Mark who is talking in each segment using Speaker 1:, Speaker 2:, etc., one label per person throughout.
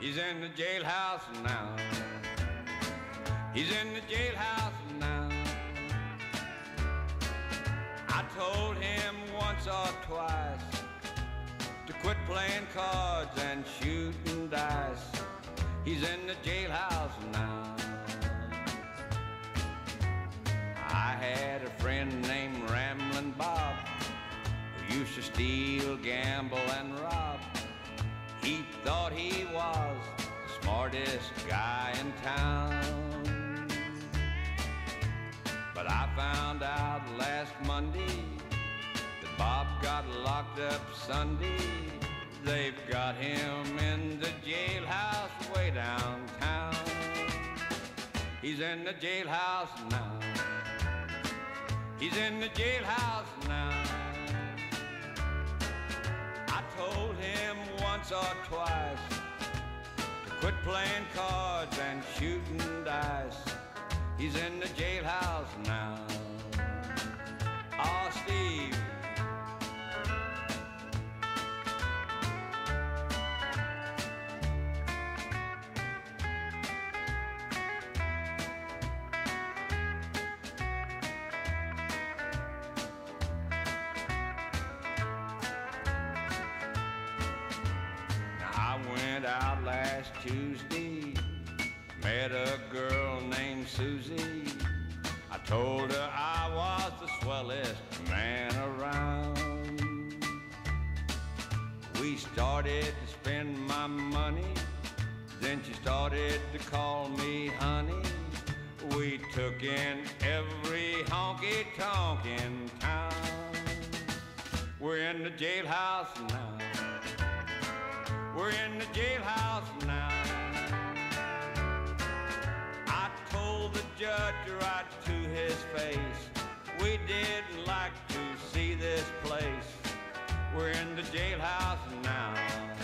Speaker 1: He's in the jailhouse now. He's in the jailhouse now. I told him once or twice to quit playing cards and shooting dice. He's in the jailhouse now. I had a friend named Ramblin' Bob who used to steal, gamble, and rob. He thought he was the smartest guy in town. But I found out last Monday that Bob got locked up Sunday. They've got him in the jailhouse way downtown. He's in the jailhouse now. He's in the jailhouse now. I told him once or twice to quit playing cards and shooting dice. He's in the jailhouse now. Oh, Steve. I went out last Tuesday, met a girl named Susie. I told her I was the swellest man around. We started to spend my money, then she started to call me honey. We took in every honky-tonk in town. We're in the jailhouse now. We're in the jailhouse now. I told the judge right to his face, we didn't like to see this place. We're in the jailhouse now.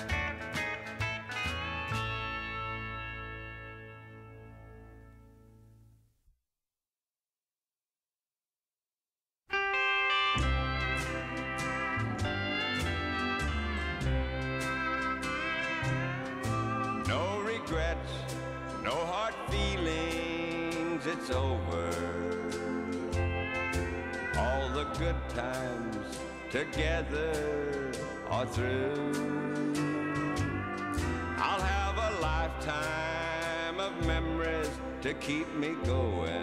Speaker 1: No hard feelings, it's over. All the good times together are through. I'll have a lifetime of memories to keep me going.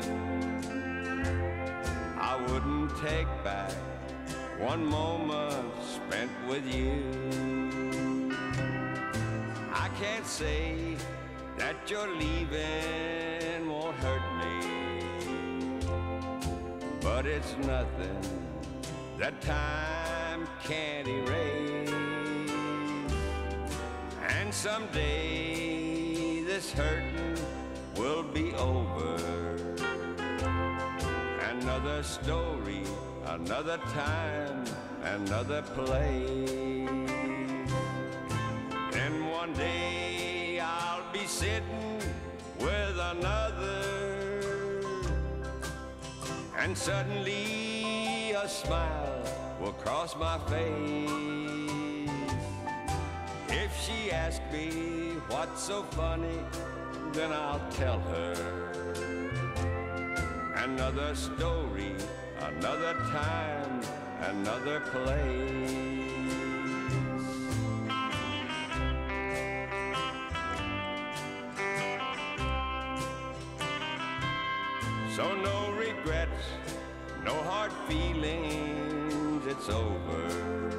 Speaker 1: I wouldn't take back one moment spent with you. I can't say that your leaving won't hurt me, but it's nothing that time can't erase. And someday this hurting will be over. Another story, another time, another place. Then one day I'll be sitting with another, and suddenly a smile will cross my face. If she asks me what's so funny, then I'll tell her. Another story, another time, another place. So no regrets, no hard feelings, it's over.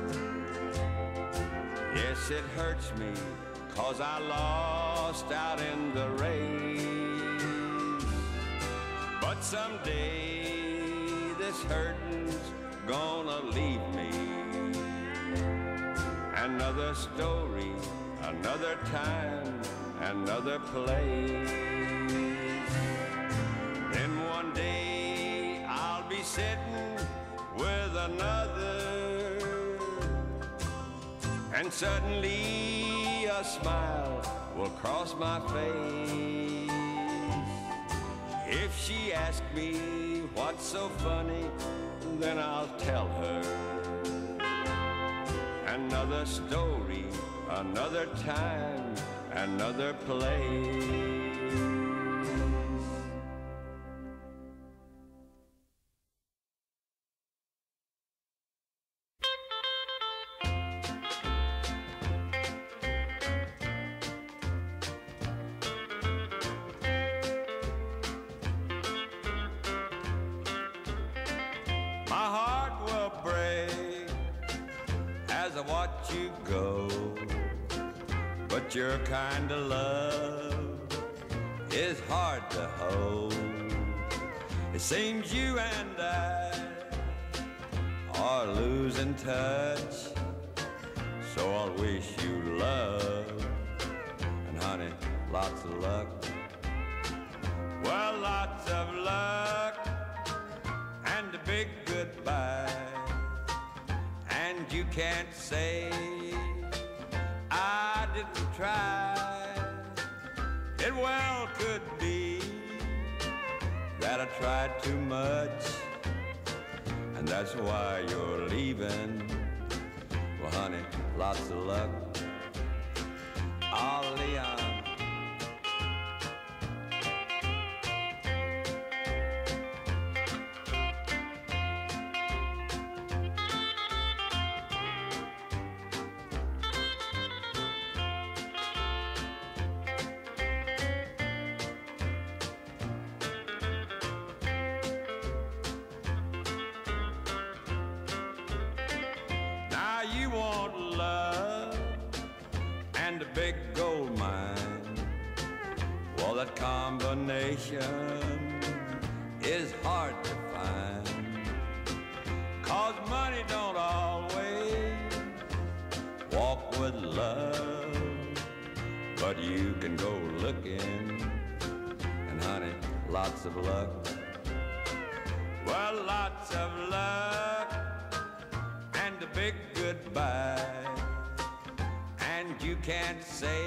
Speaker 1: Yes, it hurts me, 'cause I lost out in the race. But someday this hurting's gonna leave me. Another story, another time, another place. Then one day I'll be sitting with another, and suddenly a smile will cross my face. If she asks me what's so funny, then I'll tell her. Another story, another time, another place. My heart will break as I watch you go, but your kind of love is hard to hold. It seems you and I are losing touch, so I'll wish you love, and honey, lots of luck. Well, lots of luck and a big goodbye, and you can't say I didn't try. It well could be that I tried too much, and that's why you're leaving. Well, honey, lots of luck. Oh, Leon. You want love and a big gold mine. Well, that combination is hard to find, 'cause money don't always walk with love, but you can go looking, and honey, lots of luck. Well, lots of luck and a big goodbye, and you can't say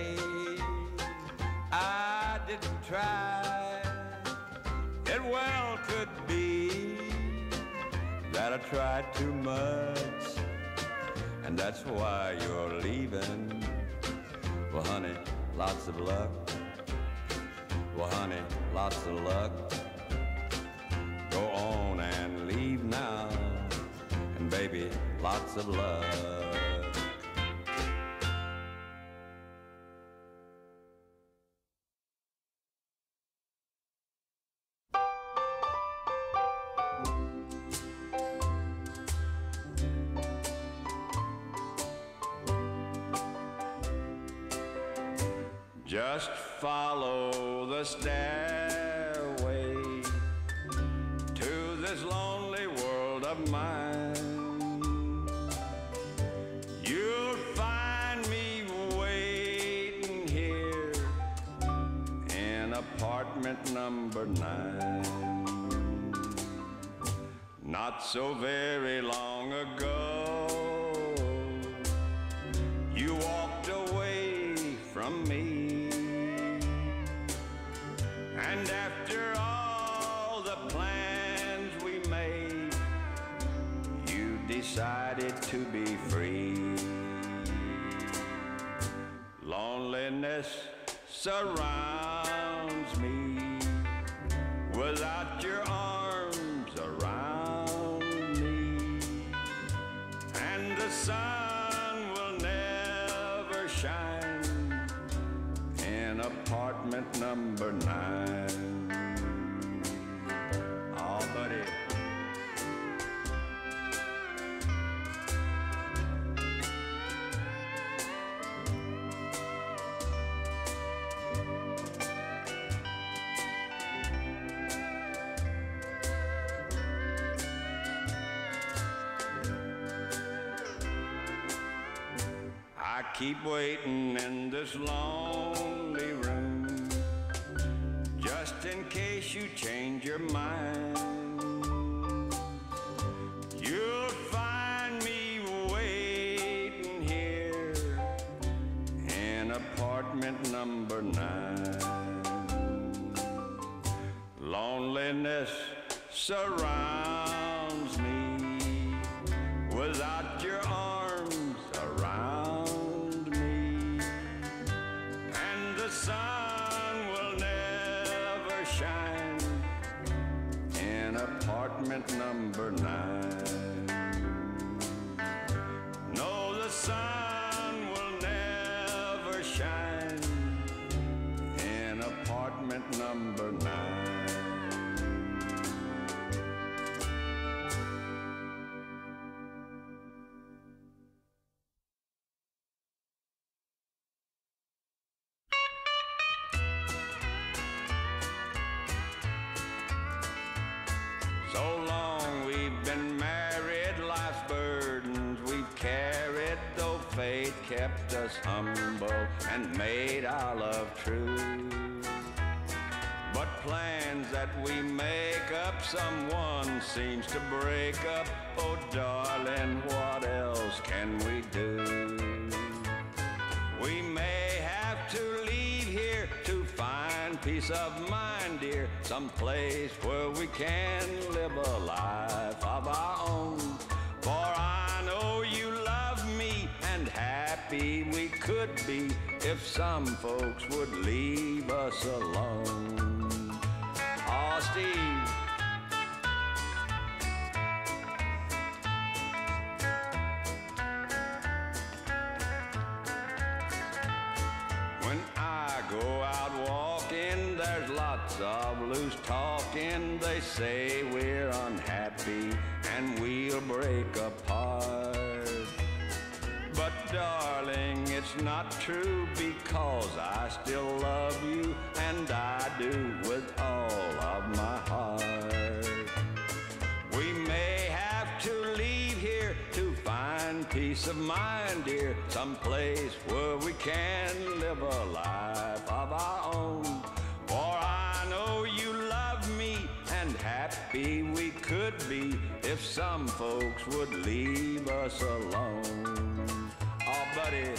Speaker 1: I didn't try. It well could be that I tried too much, and that's why you're leaving. Well, honey, lots of luck. Well, honey, lots of luck. Go on and leave now, and baby, lots of luck. Just follow the stairway to this lonely world of mine. You'll find me waiting here in apartment number 9. Not so very long ago, you walked away from me, and after all the plans we made, you decided to be free. Loneliness surrounds me without your arms around me, and the sun will never shine in apartment number 9. Oh, buddy. I keep waiting in this lonely room, just in case you change your mind. You'll find me waiting here in apartment number 9. Loneliness surrounds me without your arms around me, and sun will never shine in apartment number 9. No, the sun will never shine in apartment number 9. So long we've been married, life's burdens we've carried, though fate kept us humble and made our love true. But plans that we make up, someone seems to break up. Oh darling, what else can we do? We may have to leave here to find peace of mind, dear, someplace where we can live a life of our own. For I know you love me, and happy we could be if some folks would leave us alone. Oh, Steve. When I go out walking, there's lots of loose talking. They say we're unhappy and we'll break apart. But darling, it's not true, because I still love you, and I do with all of my heart. We may have to leave here to find peace of mind, dear, someplace where we can live a life of our own. For I know you love me, and happy we could be if some folks would leave us alone. Oh, buddy.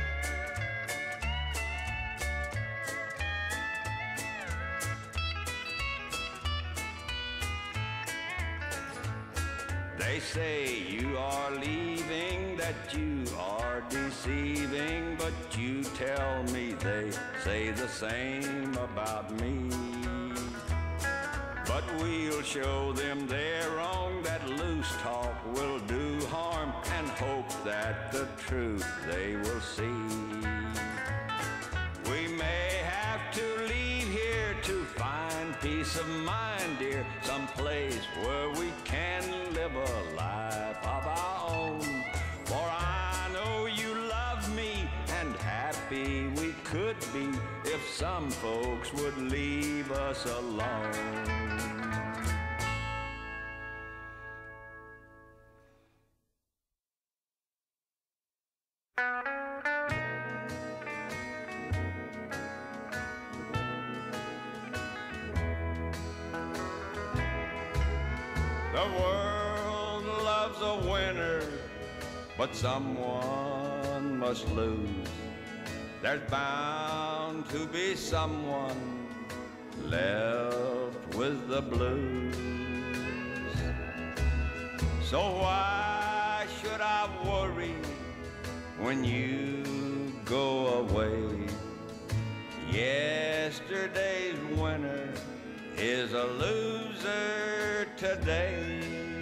Speaker 1: They say you are leaving, that you are deceiving, but you tell me they say the same about me. But we'll show them they're wrong, that loose talk will do harm, and hope that the truth they will see. We may have to leave here to find peace of mind, dear, someplace where we can live a life of our own. For I know you love me, and happy we could be if some folks would leave us alone. The world loves a winner, but someone must lose. There's bound to be someone left with the blues. So why should I worry when you go away? Yesterday's winner is a loser today.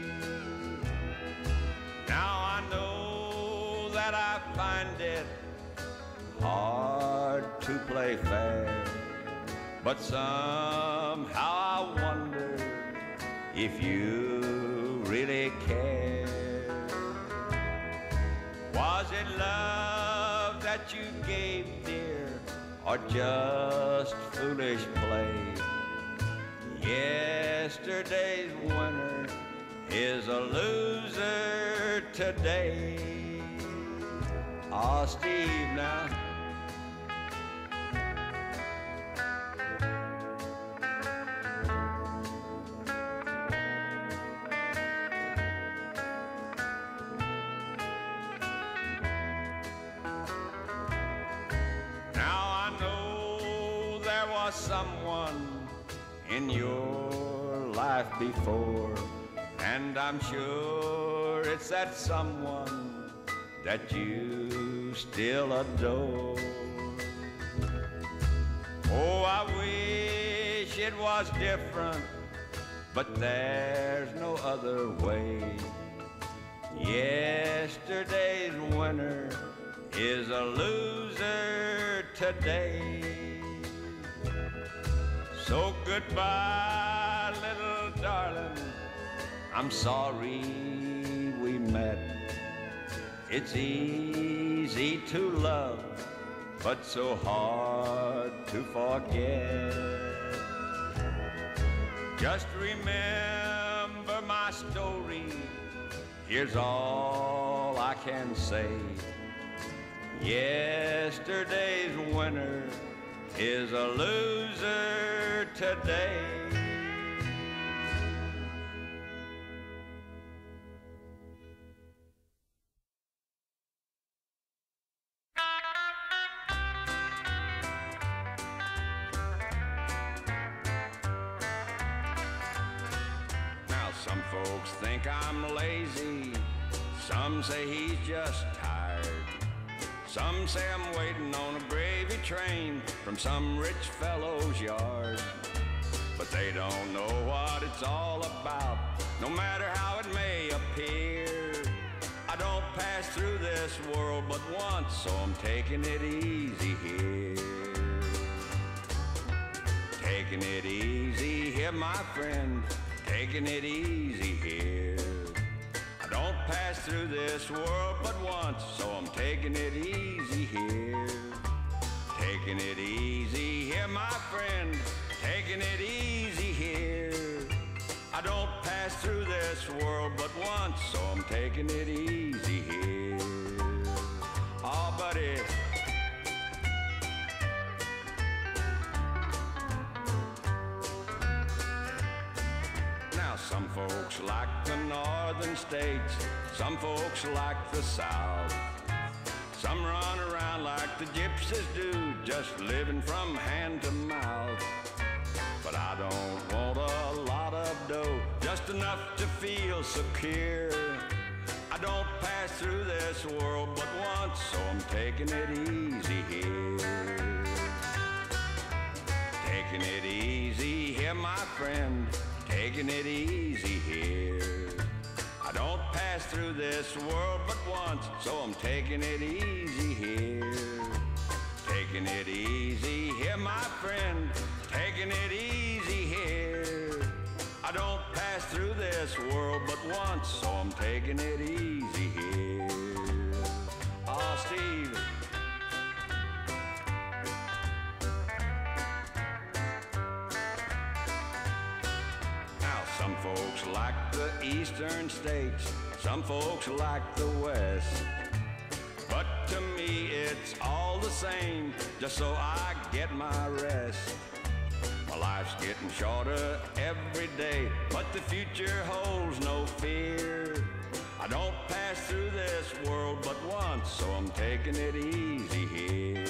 Speaker 1: Now I know that I find it hard to play fair, but somehow I wonder if you really care. Was it love that you gave, dear, or just foolish play? Yesterday's winner is a loser today. Oh, Steve, now. Now I know there was someone in your life before, and I'm sure it's that someone that you still adore. it was different, but there's no other way. Yesterday's winner is a loser today. So goodbye, little darling, I'm sorry we met. It's easy to love, but so hard to forget. Just remember my story, here's all I can say. Yesterday's winner is a loser today. Some folks think I'm lazy, some say he's just tired. Some say I'm waiting on a gravy train from some rich fellow's yard. But they don't know what it's all about, no matter how it may appear. I don't pass through this world but once, so I'm taking it easy here. Taking it easy here, my friend, taking it easy here. I don't pass through this world but once, so I'm taking it easy here. Taking it easy here, my friend, taking it easy here. I don't pass through this world but once, so I'm taking it easy here. Oh, buddy. Some folks like the northern states, some folks like the south. Some run around like the gypsies do, just living from hand to mouth. But I don't want a lot of dough, just enough to feel secure. I don't pass through this world but once, so I'm taking it easy here. Taking it easy here, my friend, taking it easy here. I don't pass through this world but once, so I'm taking it easy here. Taking it easy here, my friend, taking it easy here. I don't pass through this world but once, so I'm taking it easy here. Oh, Steve. Some folks like the eastern states, some folks like the west. But to me it's all the same, just so I get my rest. My life's getting shorter every day, but the future holds no fear. I don't pass through this world but once, so I'm taking it easy here.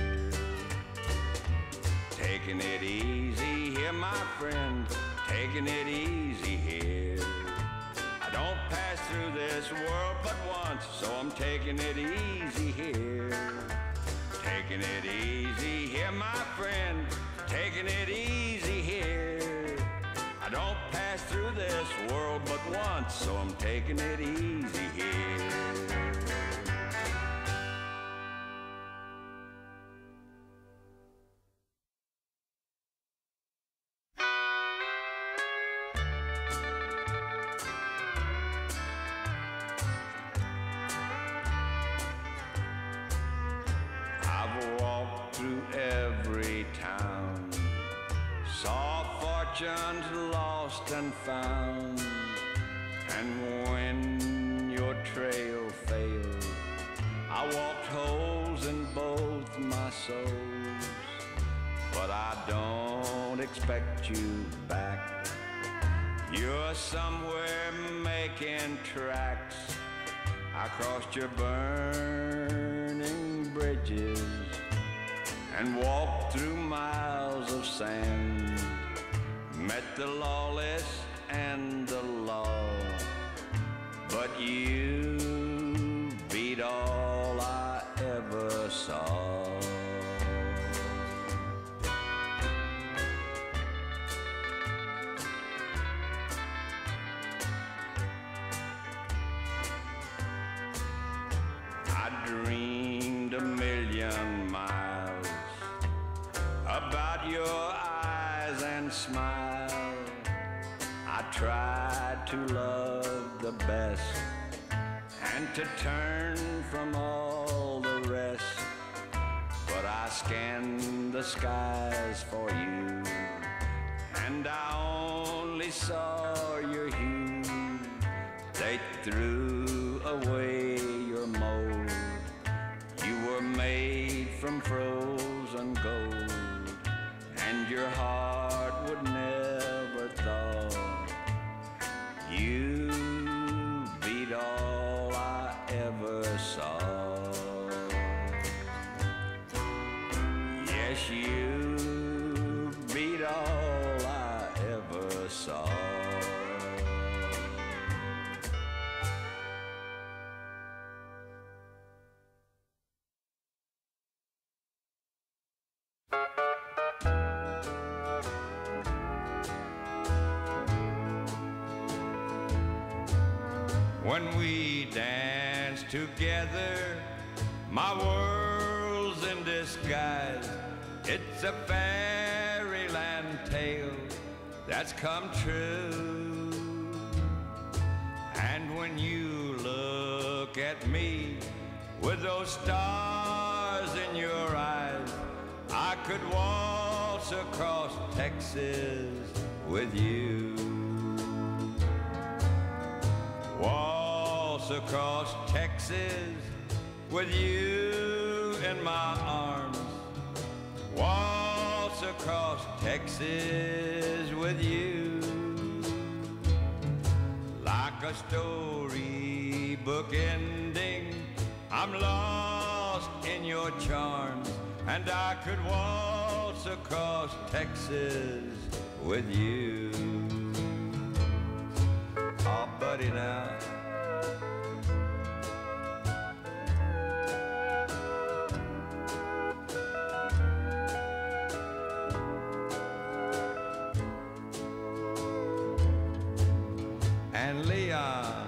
Speaker 1: Taking it easy here, my friend, taking it easy here. I don't pass through this world but once, so I'm taking it easy here. Taking it easy here, my friend, taking it easy here. I don't pass through this world but once, so I'm taking it easy here. Every town, saw fortunes lost and found, and when your trail failed, I walked holes in both my souls. But I don't expect you back, you're somewhere making tracks. I crossed your burning bridges and walked through miles of sand, met the lawless and the law, but you beat all I ever saw. dreamed a million miles about your eyes and smile. I tried to love the best and to turn from all the rest, but I scanned the skies for you, and I only saw your hue. They threw away your mold. You were made from frozen gold, and your heart would never thaw. You beat all I ever saw. Yes, you beat all I ever saw. When we dance together, my world's in disguise. It's a fairyland tale that's come true. And when you look at me with those stars in your eyes, I could waltz across Texas with you. Waltz across Texas with you in my arms. Waltz across Texas with you. Like a storybook ending, I'm lost in your charms, and I could waltz across Texas with you. Oh, buddy, now. And Leon.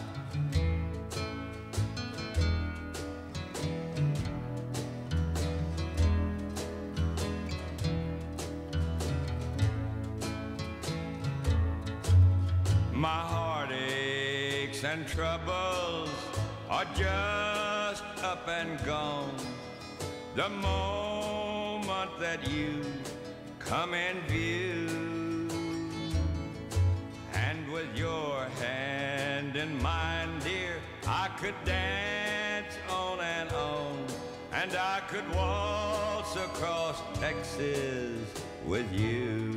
Speaker 1: My heartaches and troubles are just up and gone the moment that you come in view. And with your hand in mine, dear, I could dance on, and I could waltz across Texas with you.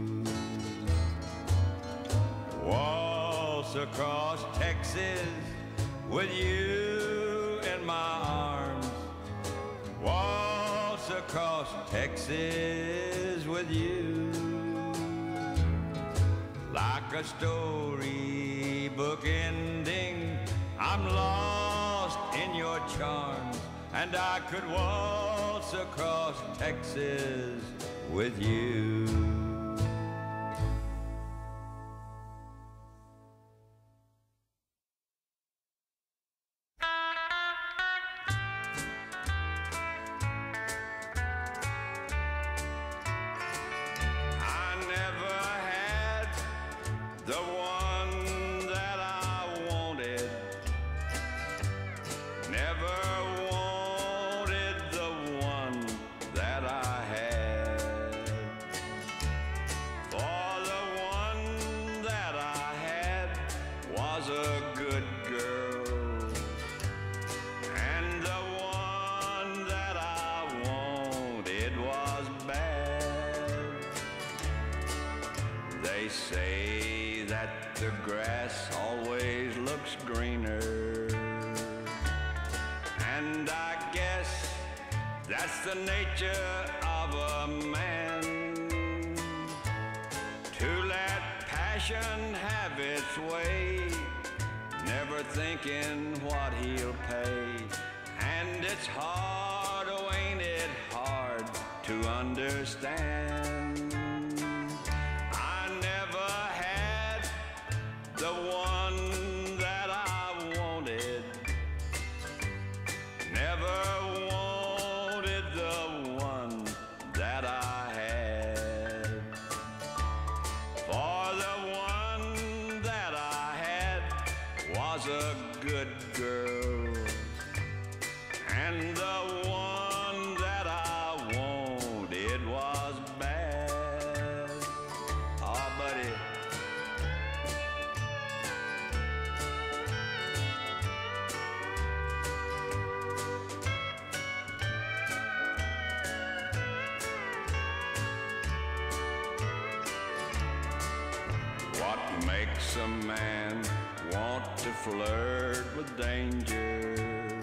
Speaker 1: Waltz across Texas with you in my arms. Waltz across Texas with you. Like a storybook ending, I'm lost in your charms, and I could waltz across Texas with you. They say that the grass always looks greener, and I guess that's the nature of a man, to let passion have its way, never thinking what he'll pay. And it's hard, oh ain't it hard to understand. I never had the one that I wanted, makes a man want to flirt with danger.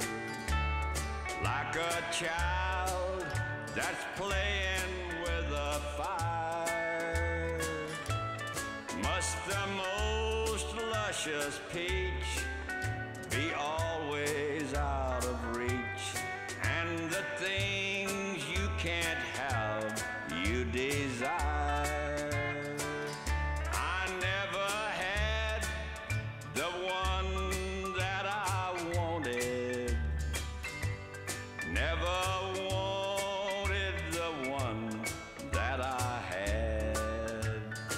Speaker 1: Like a child that's playing with a fire. Must the most luscious peach be always out of reach? And the things you can't have, you desire. I never had the one that I wanted. Never wanted the one that I had.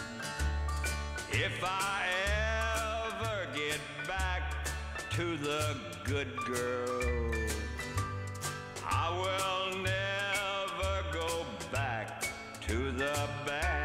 Speaker 1: If I ever get back to the good girl, I will never go back to the bad.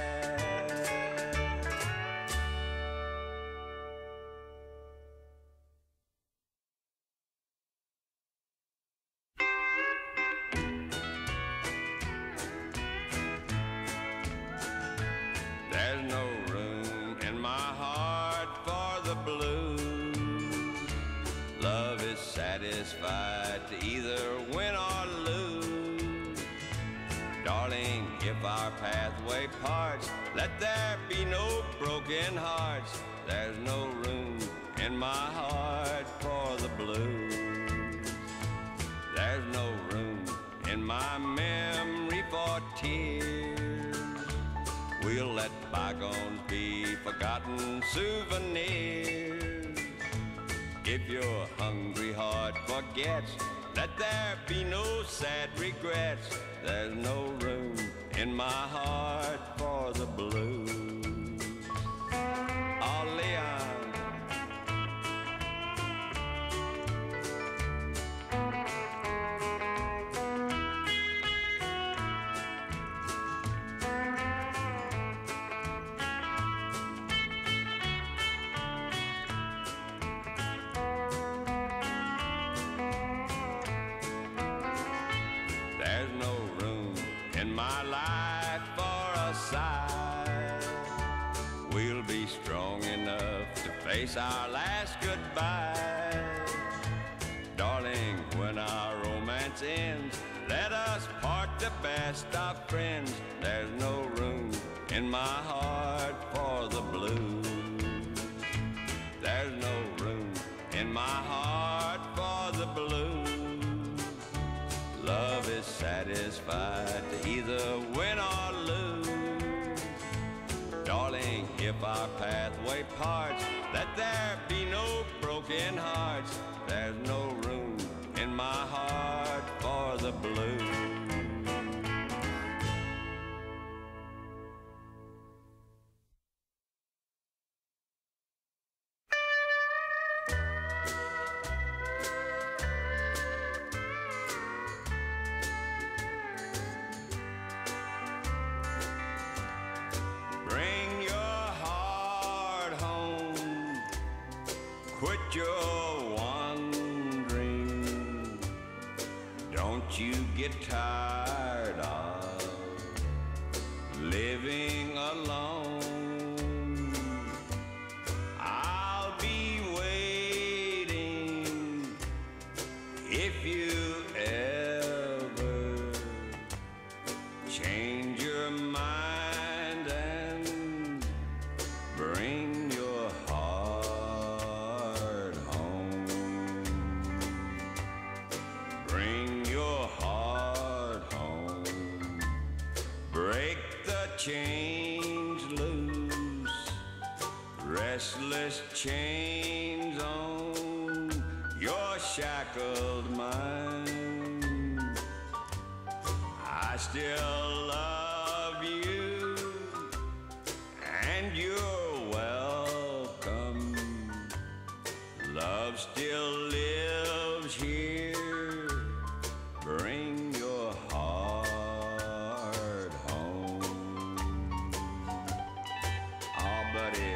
Speaker 1: There's no room in my heart for the blues. Love is satisfied to either win or lose. Darling, if our pathway parts, let there be no broken hearts. There's no room in my heart for the blues. There's no room in my memory for tears. We'll let bygones be forgotten souvenirs. If your hungry heart forgets, let there be no sad regrets. There's no room in my heart for the blues. Oh, Leon. There's no room in my life for a sigh. We'll be strong enough to face our last goodbye. Darling, when our romance ends, let us part the best of friends. There's no room in my heart for the blues. There's no room in my heart for the blues. Love is satisfied to either win or lose. Darling, if our pathway parts, let there be no broken hearts. There's no room in my heart for the blues. Bring your heart home, quit your wandering. Don't you get tired of living alone. I'll be waiting if you ever change your mind and bring your heart home. Bring your heart home. Break the chains loose, restless chains on your shackled mind. I still love you, and you're welcome. Love still lives here. Bring your heart home. Oh, buddy.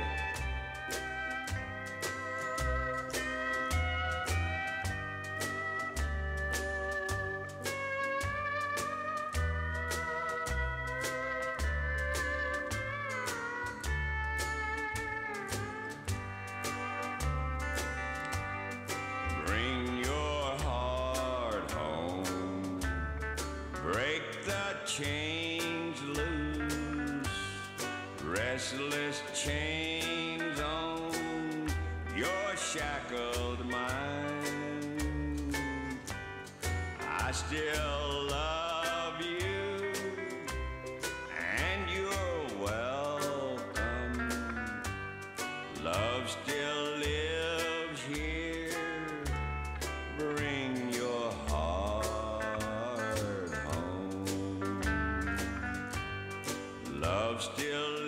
Speaker 1: chains loose, restless chains on your shackled mind. I still love you, and you're welcome. Love still lives here. Bring your heart home. Love still